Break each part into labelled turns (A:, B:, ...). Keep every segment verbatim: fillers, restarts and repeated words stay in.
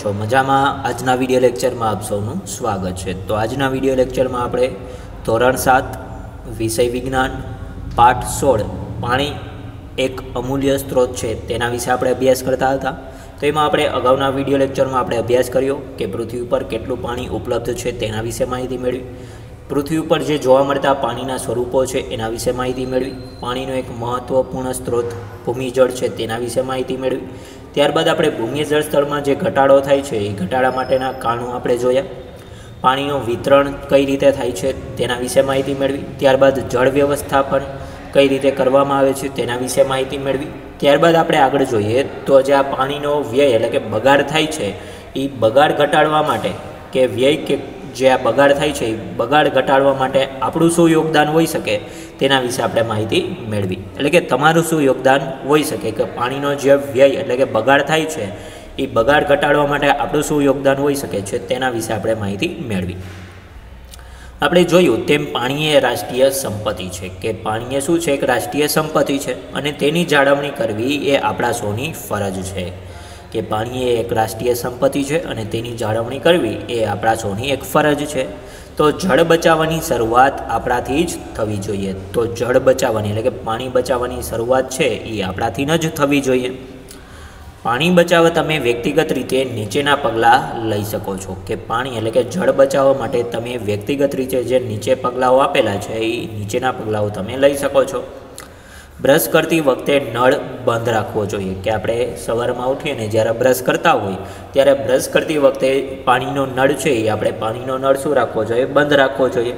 A: છો? મજામાં? આજના વિડીયો લેક્ચરમાં આપ સૌનું સ્વાગત છે। તો આજના વિડીયો લેક્ચરમાં આપણે ધોરણ સાત વિષય વિજ્ઞાન પાઠ સોળ પાણી એક અમૂલ્ય સ્ત્રોત છે તેના વિશે આપણે અભ્યાસ કરતા હતા। તો એમાં આપણે અગાઉના વિડીયો લેક્ચરમાં આપણે અભ્યાસ કર્યો કે પૃથ્વી ઉપર કેટલું પાણી ઉપલબ્ધ છે તેના વિશે માહિતી મેળવી, પૃથ્વી ઉપર જે જોવા મળતા પાણીના સ્વરૂપો છે એના વિશે માહિતી મેળવી, પાણીનો એક મહત્વપૂર્ણ સ્ત્રોત ભૂમિજળ છે તેના વિશે માહિતી મેળવી। ત્યારબાદ આપણે ભૂમિ જળ સ્તરમાં જે ઘટાડો થાય છે એ ઘટાડા માટેના કારણો આપણે જોયા, પાણીનું વિતરણ કઈ રીતે થાય છે તેના વિશે માહિતી મેળવી, ત્યારબાદ જળ વ્યવસ્થાપન કઈ રીતે કરવામાં આવે છે તેના વિશે માહિતી મેળવી। ત્યારબાદ આપણે આગળ જોઈએ તો જે આ પાણીનો વ્યય એટલે કે બગાડ થાય છે એ બગાડ ઘટાડવા માટે કે વ્યય કે જે આ બગાડ થાય છે એ બગાડ ઘટાડવા માટે આપણું શું યોગદાન હોઈ શકે તેના વિશે આપણે માહિતી મેળવી। એટલે કે તમારું શું યોગદાન હોઈ શકે કે પાણીનો જે વ્યય એટલે કે બગાડ થાય છે એ બગાડ ઘટાડવા માટે આપણું શું યોગદાન હોઈ શકે છે તેના વિશે આપણે માહિતી મેળવી। આપણે જોયું તેમ પાણી એ રાષ્ટ્રીય સંપત્તિ છે કે પાણી એ શું છે, એક રાષ્ટ્રીય સંપત્તિ છે અને તેની જાળવણી કરવી એ આપણા સૌની ફરજ છે કે પાણી એ એક રાષ્ટ્રીય સંપત્તિ છે અને તેની જાળવણી કરવી એ આપણા સૌની એક ફરજ છે। તો જળ બચાવવાની શરૂઆત આપણાથી જ થવી જોઈએ। તો જળ બચાવવાની એટલે કે પાણી બચાવવાની શરૂઆત છે એ આપણાથી જ થવી જોઈએ। પાણી બચાવવા તમે વ્યક્તિગત રીતે નીચેના પગલાં લઈ શકો છો કે પાણી એટલે કે જળ બચાવવા માટે તમે વ્યક્તિગત રીતે જે નીચે પગલાઓ આપેલા છે એ નીચેના પગલાઓ તમે લઈ શકો છો। બ્રશ કરતી વખતે નળ બંધ રાખવો જોઈએ કે આપણે સવારમાં ઉઠીને જ્યારે બ્રશ કરતા હોય ત્યારે બ્રશ કરતી વખતે પાણીનો નળ છે એ આપણે પાણીનો નળ શું રાખવો જોઈએ, બંધ રાખવો જોઈએ।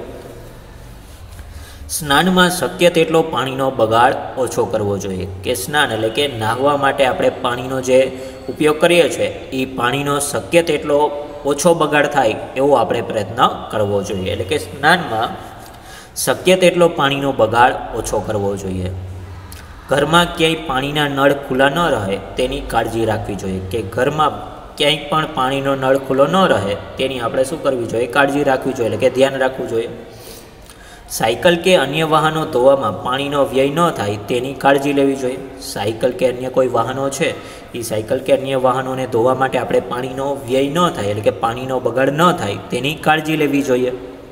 A: સ્નાનમાં શક્ય તેટલો પાણીનો બગાડ ઓછો કરવો જોઈએ કે સ્નાન એટલે કે નાહવા માટે આપણે પાણીનો જે ઉપયોગ કરીએ છીએ એ પાણીનો શક્ય તેટલો ઓછો બગાડ થાય એવો આપણે પ્રયત્ન કરવો જોઈએ। એટલે કે સ્નાનમાં શક્ય તેટલો પાણીનો બગાડ ઓછો કરવો જોઈએ। ઘરમાં ક્યાંય પાણીના નળ ખુલ્લા ન રહે તેની કાળજી રાખવી જોઈએ કે ઘરમાં ક્યાંય પણ પાણીનો નળ ખુલ્લો ન રહે તેની આપણે શું કરવી જોઈએ, કાળજી રાખવી જોઈએ એટલે કે ધ્યાન રાખવું જોઈએ। સાયકલ કે અન્ય વાહનો ધોવામાં પાણીનો વ્યય ન થાય તેની કાળજી લેવી જોઈએ। સાયકલ કે અન્ય કોઈ વાહનો છે એ સાયકલ કે અન્ય વાહનોને ધોવા માટે આપણે પાણીનો વ્યય ન થાય એટલે કે પાણીનો બગાડ ન થાય તેની કાળજી લેવી જોઈએ।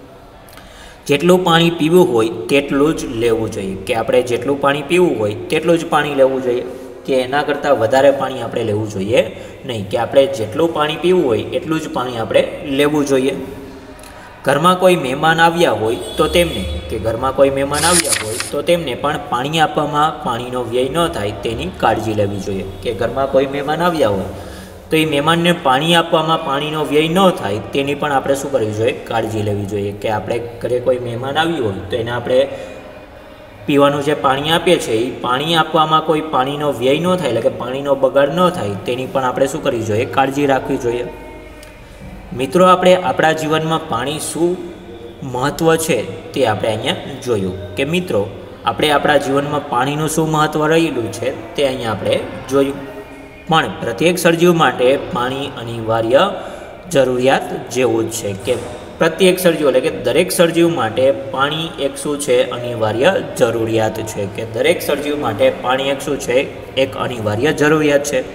A: જેટલું પાણી પીવું હોય તેટલું જ લેવું જોઈએ કે આપણે જેટલું પાણી પીવું હોય તેટલું જ પાણી લેવું જોઈએ કે એના કરતાં વધારે પાણી આપણે લેવું જોઈએ નહીં, કે આપણે જેટલું પાણી પીવું હોય એટલું જ પાણી આપણે લેવું જોઈએ। ઘરમાં કોઈ મહેમાન આવ્યા હોય તો તેમને કે ઘરમાં કોઈ મહેમાન આવ્યા હોય તો તેમને પણ પાણી આપવામાં પાણીનો વ્યય ન થાય તેની કાળજી લેવી જોઈએ કે ઘરમાં કોઈ મહેમાન આવ્યા હોય તો એ મહેમાનને પાણી આપવામાં પાણીનો વ્યય ન થાય તેની પણ આપણે શું કરવી જોઈએ, કાળજી લેવી જોઈએ કે આપણે ઘરે કોઈ મહેમાન આવ્યું હોય તો એને આપણે પીવાનું જે પાણી આપીએ છીએ એ પાણી આપવામાં કોઈ પાણીનો વ્યય ન થાય એટલે કે પાણીનો બગાડ ન થાય તેની પણ આપણે શું કરવી જોઈએ, કાળજી રાખવી જોઈએ। મિત્રો, આપણે આપણા જીવનમાં પાણી શું મહત્ત્વ છે તે આપણે અહીંયા જોયું કે મિત્રો આપણે આપણા જીવનમાં પાણીનું શું મહત્ત્વ રહેલું છે તે અહીંયા આપણે જોયું। પણ પ્રત્યેક સજીવ માટે પાણી અનિવાર્ય જરૂરિયાત જેવું જ છે કે પ્રત્યેક સજીવ એટલે કે દરેક સજીવ માટે પાણી એક શું છે, અનિવાર્ય જરૂરિયાત છે કે દરેક સજીવ માટે પાણી એક શું છે, એક અનિવાર્ય જરૂરિયાત છે।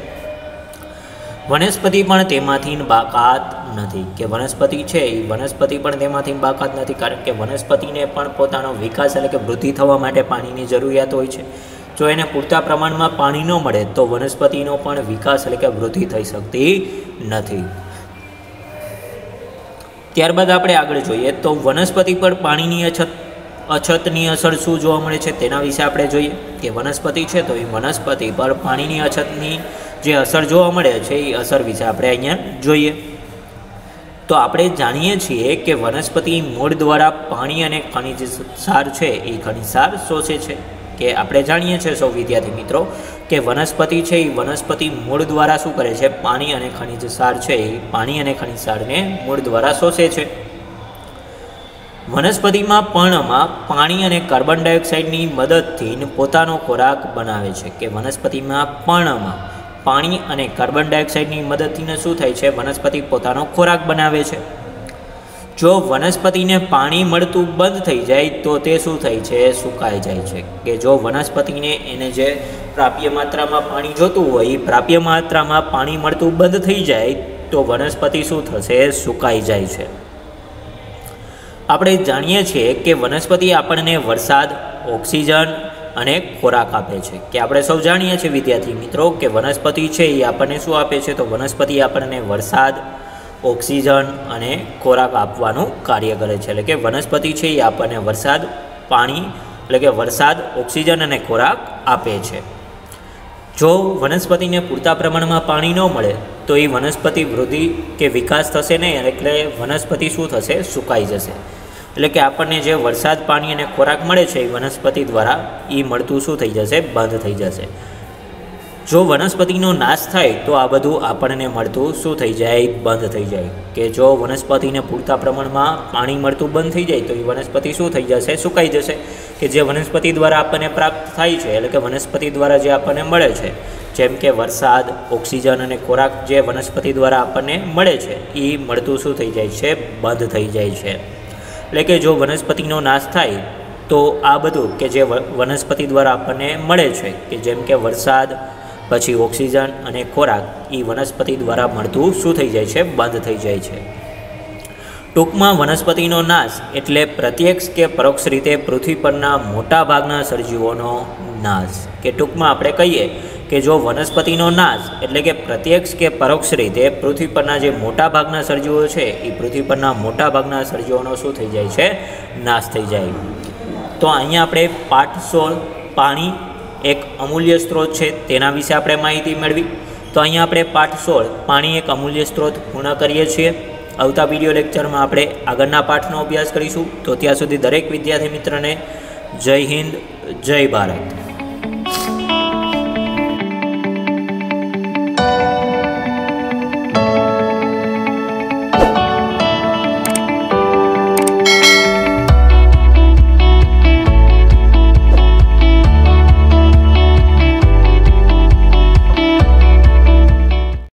A: વનસ્પતિ પણ તેમાંથી બાકાત નથી કે વનસ્પતિ છે એ વનસ્પતિ પણ તેમાંથી બાકાત નથી, કારણ કે વનસ્પતિને પણ પોતાનો વિકાસ એટલે કે વૃદ્ધિ થવા માટે પાણીની જરૂરિયાત હોય છે। જો એને પૂરતા પ્રમાણમાં પાણી ન મળે તો વનસ્પતિનો પણ વિકાસ એટલે કે વૃદ્ધિ થઈ શકતી નથી। ત્યારબાદ આપણે આગળ જોઈએ તો વનસ્પતિ પર પાણીની અછત અછતની અસર શું જોવા મળે છે તેના વિશે આપણે જોઈએ કે વનસ્પતિ છે તો એ વનસ્પતિ પર પાણીની અછતની જે અસર જોવા મળે છે એ અસર વિશે આપણે અહીંયા જોઈએ। તો આપણે જાણીએ છીએ કે વનસ્પતિ મૂળ દ્વારા પાણી અને ખનિજ સાર છે એ ખનિજ સાર શોષે છે કે આપણે જાણીએ છીએ સૌ વિદ્યાર્થી મિત્રો કે વનસ્પતિ છે એ વનસ્પતિ મૂળ દ્વારા શું કરે છે, પાણી અને ખનિજ સાર છે એ પાણી અને ખનિજ સારને મૂળ દ્વારા શોષે છે। વનસ્પતિમાં પર્ણમાં પાણી અને કાર્બન ડાયોક્સાઇડની મદદથી પોતાનો ખોરાક બનાવે છે કે વનસ્પતિમાં પર્ણમાં પાણી અને કાર્બન ડાયોક્સાઇડની મદદથી શું થાય છે, વનસ્પતિ પોતાનો ખોરાક બનાવે છે। જો વનસ્પતિને પાણી મળતું બંધ થઈ જાય તો તે શું થાય છે, સુકાઈ જાય છે કે જો વનસ્પતિને એને જે પ્રાપ્ય માત્રામાં પાણી જોતું હોય એ પ્રાપ્ય માત્રામાં પાણી મળતું બંધ થઈ જાય તો વનસ્પતિ શું થશે? સુકાઈ જાય છે। આપણે જાણીએ છીએ કે વનસ્પતિ આપણને વરસાદ, ઓક્સિજન અને ખોરાક આપે છે। કે આપણે સૌ જાણીએ છીએ વિદ્યાર્થી મિત્રો કે વનસ્પતિ છે એ આપણને શું આપે છે? તો વનસ્પતિ આપણને વરસાદ, ઓક્સિજન અને ખોરાક આપવાનું કાર્ય કરે છે। એટલે કે વનસ્પતિ છે એ આપણને વરસાદ, પાણી એટલે કે વરસાદ, ઓક્સિજન અને ખોરાક આપે છે। જો વનસ્પતિને પૂરતા પ્રમાણમાં પાણી ન મળે તો એ વનસ્પતિ વૃદ્ધિ કે વિકાસ થશે નહીં, એટલે વનસ્પતિ શું થશે? સુકાઈ જશે। એટલે કે આપણને જે વરસાદ, પાણી અને ખોરાક મળે છે એ વનસ્પતિ દ્વારા એ મળતું શું થઈ જશે? બંધ થઈ જશે। જો વનસ્પતિનો નાશ થાય તો આ બધું આપણને મળતું શું થઈ જાય? બંધ થઈ જાય। કે જો વનસ્પતિને પૂરતા પ્રમાણમાં પાણી મળતું બંધ થઈ જાય તો એ વનસ્પતિ શું થઈ જશે? સુકાઈ જશે। કે જે વનસ્પતિ દ્વારા આપણને પ્રાપ્ત થાય છે, એટલે કે વનસ્પતિ દ્વારા જે આપણને મળે છે, જેમ કે વરસાદ, ઓક્સિજન અને ખોરાક જે વનસ્પતિ દ્વારા આપણને મળે છે એ મળતું શું થઈ જાય છે? બંધ થઈ જાય છે। એટલે કે જો વનસ્પતિનો નાશ થાય તો આ બધું કે જે વનસ્પતિ દ્વારા આપણને મળે છે, કે જેમ કે વરસાદ, પછી ઓક્સિજન અને ખોરાક, એ વનસ્પતિ દ્વારા મળતું શું થઈ જાય છે? બંધ થઈ જાય છે। ટૂંકમાં વનસ્પતિનો નાશ એટલે પ્રત્યક્ષ કે પરોક્ષ રીતે પૃથ્વી પરના મોટા ભાગના સજીવોનો નાશ। કે ટૂંકમાં આપણે કહીએ કે જો વનસ્પતિનો નાશ એટલે કે પ્રત્યક્ષ કે પરોક્ષ રીતે પૃથ્વી પરના જે મોટા ભાગના સજીવો છે એ પૃથ્વી પરના મોટા ભાગના સજીવોનો શું થઈ જાય છે? નાશ થઈ જાય। તો અહીંયા આપણે પાઠ સોળ પાણી એક અમૂલ્ય સ્ત્રોત છે તેના વિશે આપણે માહિતી મેળવી। તો અહીંયા આપણે પાઠ સોળ પાણી એક અમૂલ્ય સ્ત્રોત પૂર્ણ કરીએ છીએ। આવતા વિડીયો લેક્ચરમાં આપણે આગળના પાઠનો અભ્યાસ કરીશું। તો ત્યાં સુધી દરેક વિદ્યાર્થી મિત્રને જય હિન્દ, જય ભારત।